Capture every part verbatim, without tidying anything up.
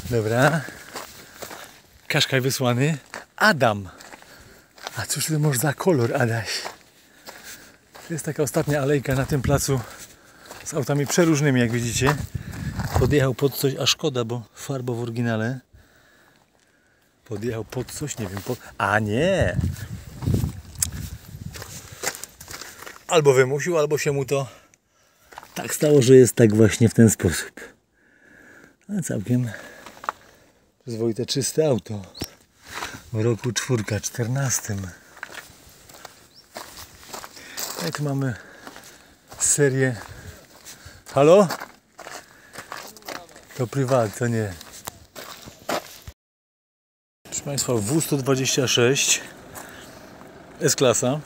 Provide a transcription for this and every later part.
Dobra. Kaszkaj wysłany. Adam. A cóż ty masz za kolor, Adaś? To jest taka ostatnia alejka na tym placu z autami przeróżnymi, jak widzicie. Podjechał pod coś, a szkoda, bo farba w oryginale. Podjechał pod coś, nie wiem, pod... A nie! Albo wymusił, albo się mu to tak stało, że jest tak właśnie w ten sposób. Ale całkiem przyzwoite, czyste auto. W roku czwórka, czternastym. I tu mamy serię. Halo? To prywat, to nie. Proszę Państwa, W sto dwadzieścia sześć S-klasa.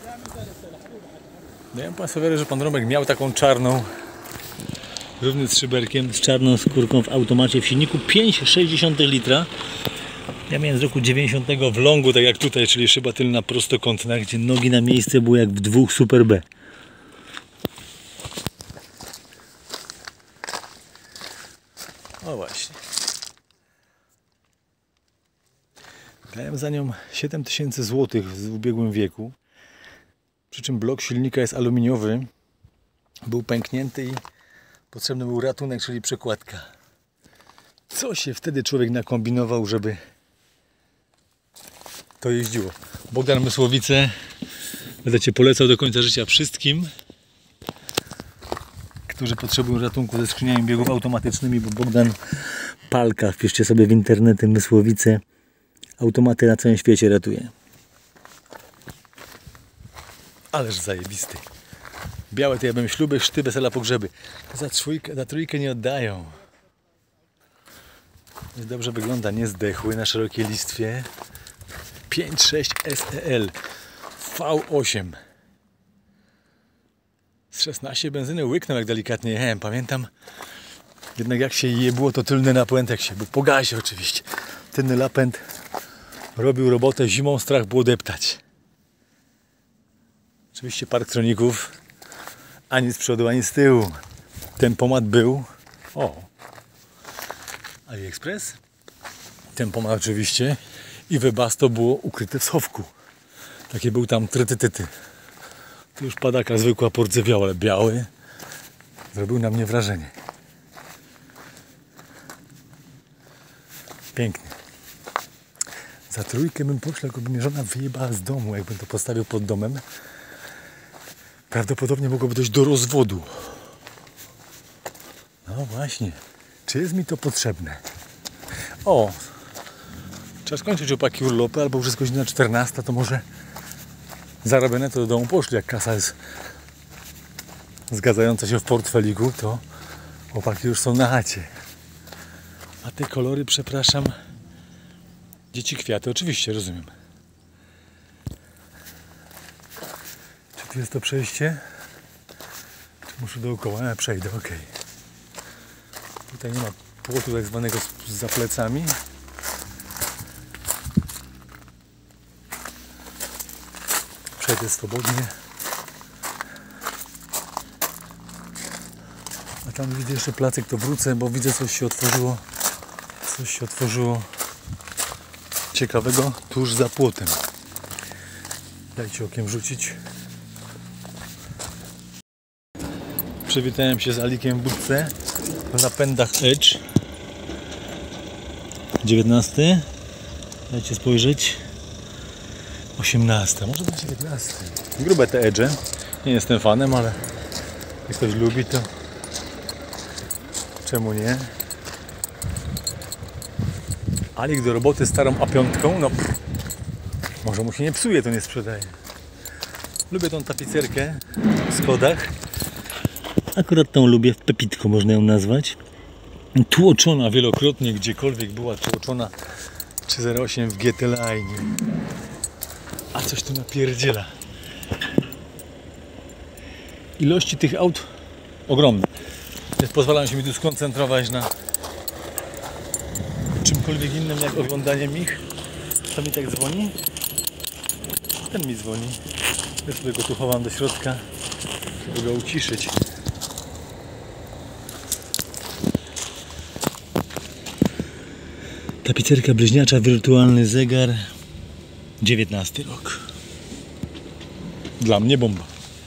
Daję Państwu wiarę, że Pan Romek miał taką czarną, równy z szyberkiem, z czarną skórką w automacie w silniku pięć przecinek sześć litra. Ja miałem z roku dziewięćdziesiątego w longu, tak jak tutaj, czyli szyba tylna prostokątna, gdzie nogi na miejsce były jak w dwóch Super B. O właśnie. Dałem za nią siedem tysięcy złotych w ubiegłym wieku. Przy czym blok silnika jest aluminiowy. Był pęknięty i potrzebny był ratunek, czyli przekładka. Co się wtedy człowiek nakombinował, żeby to jeździło. Bogdan Mysłowice będę Cię polecał do końca życia wszystkim, którzy potrzebują ratunku ze skrzyniami biegów automatycznymi, bo Bogdan Palka, wpiszcie sobie w internety Mysłowice, automaty na całym świecie ratuje. Ależ zajebisty. Białe to ja bym śluby, chrzty, wesela, pogrzeby. Za trójkę, za trójkę nie oddają. Jest dobrze wygląda, nie zdechły na szerokiej listwie. pięć sześć S E L V osiem. Z szesnaście benzyny łyknął, jak delikatnie jechałem. Pamiętam, jednak jak się je było, to tylny napęd jak się był. Po gazie oczywiście. Tylny napęd robił robotę, zimą strach było deptać. Oczywiście parktroników ani z przodu, ani z tyłu. Tempomat był. O! AliExpress. Tempomat oczywiście. I Webasto było ukryte w schowku. Takie był tam trytytyty. To już padaka zwykła pordzewiała, ale biały zrobił na mnie wrażenie. Pięknie. Za trójkę bym poszedł, jakby mnie żona wyjebała z domu, jakbym to postawił pod domem. Prawdopodobnie mogłoby dojść do rozwodu. No właśnie. Czy jest mi to potrzebne? O! Trzeba skończyć opaki urlopy, albo już jest godzina czternasta, to może zarobione to do domu poszli. Jak kasa jest zgadzająca się w portfeliku, to opaki już są na chacie. A te kolory, przepraszam, dzieci kwiaty, oczywiście, rozumiem. Czy tu jest to przejście? Czy muszę dookoła? Ja przejdę, ok. Tutaj nie ma płotu tak zwanego za plecami. Przejdę swobodnie. A tam widzę jeszcze placek, to wrócę, bo widzę, coś się otworzyło. Coś się otworzyło ciekawego tuż za płotem. Dajcie okiem rzucić. Przywitałem się z Alikiem w budce w napędach Edge. dziewiętnasty. Dajcie spojrzeć. osiemnasty. Może być dziewiętnasty. Grube te Edge. Nie jestem fanem, ale jak ktoś lubi, to czemu nie? Alik do roboty starą A pięć. No pff, może mu się nie psuje, to nie sprzedaje. Lubię tą tapicerkę w Skodach. Akurat tą lubię, w Pepitko można ją nazwać. Tłoczona wielokrotnie, gdziekolwiek była tłoczona. trzy zero osiem w G T Line. A coś tu napierdziela. Ilości tych aut ogromne. Więc pozwalam się mi tu skoncentrować na czymkolwiek innym jak oglądaniem ich. Kto mi tak dzwoni? Ten mi dzwoni. Ja sobie go tu chowam do środka, żeby go uciszyć. Tapicerka bliźniacza, wirtualny zegar. dziewiętnasty rok. Dla mnie bomba.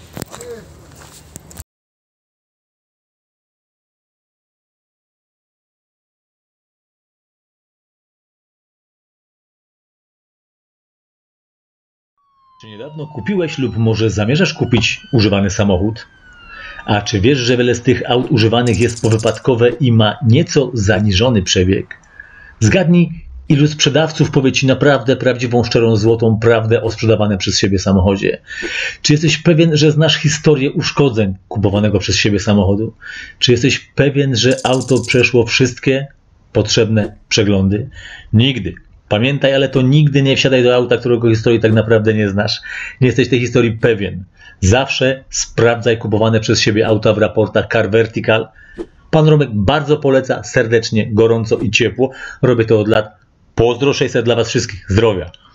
Czy niedawno kupiłeś lub może zamierzasz kupić używany samochód? A czy wiesz, że wiele z tych aut używanych jest powypadkowe i ma nieco zaniżony przebieg? Zgadnij, ilu sprzedawców powie Ci naprawdę prawdziwą, szczerą, złotą prawdę o sprzedawanym przez siebie samochodzie? Czy jesteś pewien, że znasz historię uszkodzeń kupowanego przez siebie samochodu? Czy jesteś pewien, że auto przeszło wszystkie potrzebne przeglądy? Nigdy. Pamiętaj, ale to nigdy nie wsiadaj do auta, którego historii tak naprawdę nie znasz. Nie jesteś tej historii pewien. Zawsze sprawdzaj kupowane przez siebie auta w raportach Car Vertical. Pan Romek bardzo poleca, serdecznie, gorąco i ciepło. Robię to od lat. Pozdro sześćset dla Was wszystkich. Zdrowia.